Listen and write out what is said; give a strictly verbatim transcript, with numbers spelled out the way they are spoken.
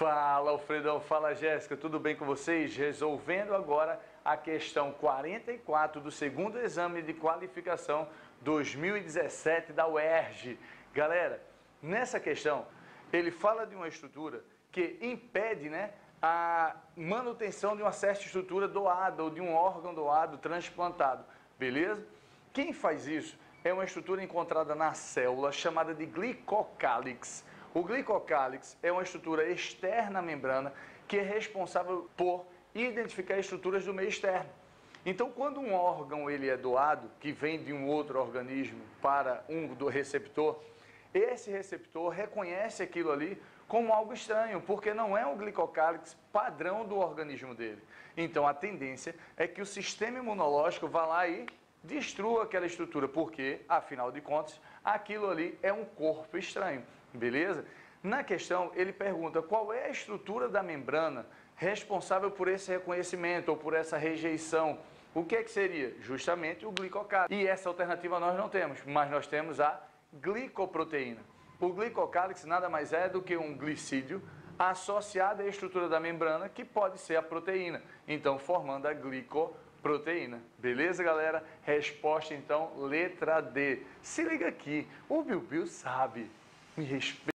Fala, Alfredão, fala, Jéssica, tudo bem com vocês? Resolvendo agora a questão quarenta e quatro do segundo exame de qualificação dois mil e dezessete da U E R J. Galera, nessa questão, ele fala de uma estrutura que impede, né, a manutenção de uma certa estrutura doada ou de um órgão doado transplantado, beleza? Quem faz isso é uma estrutura encontrada na célula chamada de glicocálix. O glicocálix é uma estrutura externa à membrana que é responsável por identificar estruturas do meio externo. Então, quando um órgão ele é doado, que vem de um outro organismo para um do receptor, esse receptor reconhece aquilo ali como algo estranho, porque não é o glicocálix padrão do organismo dele. Então, a tendência é que o sistema imunológico vá lá e destrua aquela estrutura, porque, afinal de contas, aquilo ali é um corpo estranho, beleza? Na questão, ele pergunta qual é a estrutura da membrana responsável por esse reconhecimento ou por essa rejeição. O que é que seria? Justamente o glicocálix. E essa alternativa nós não temos, mas nós temos a glicoproteína. O glicocálix nada mais é do que um glicídio associado à estrutura da membrana, que pode ser a proteína, então formando a glicoproteína. Beleza, galera? Resposta, então, letra D. Se liga aqui, o Bill Bill sabe. Me respeita.